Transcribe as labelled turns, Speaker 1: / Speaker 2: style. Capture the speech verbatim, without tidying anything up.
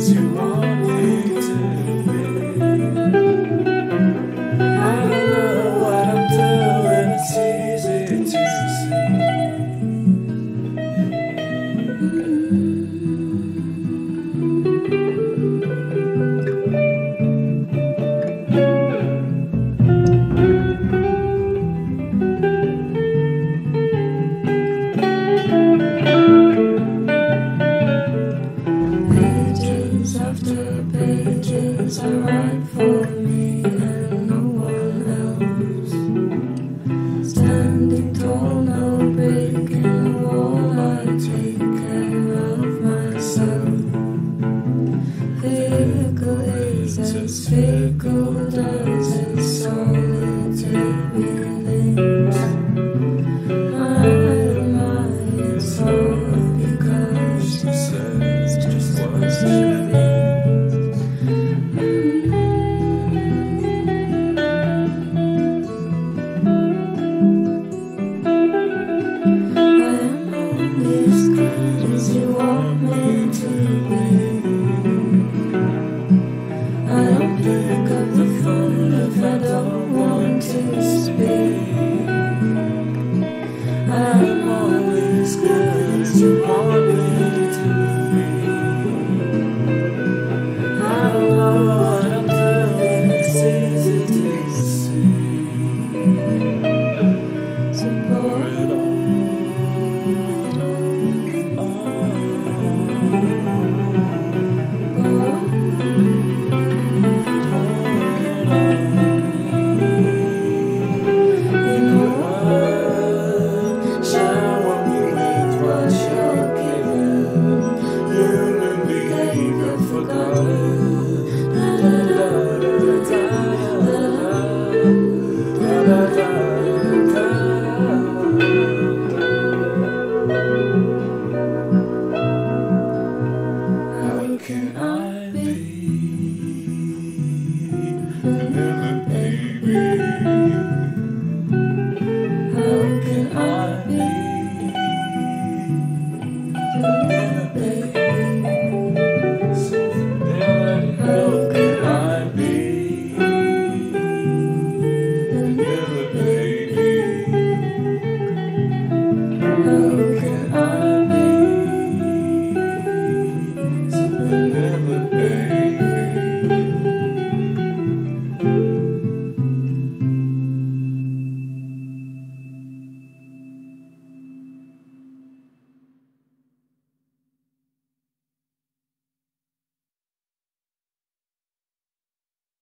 Speaker 1: you want me to be. I don't know what I'm doing, it's easy to see. After pages I write for me and no one else. Standing tall, no breaking the wall, I take care of myself. Fickle is as fickle does its soul.